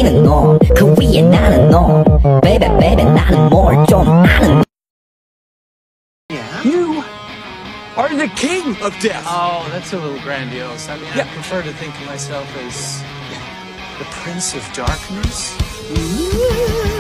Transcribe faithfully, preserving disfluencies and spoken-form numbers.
우리는 너 그 위에 나는 너 baby baby 나는 뭘 좀 아는 You are the king of death. Oh, that's a little grandiose. I mean, Yeah. I prefer to think of myself as the prince of darkness. Ooh.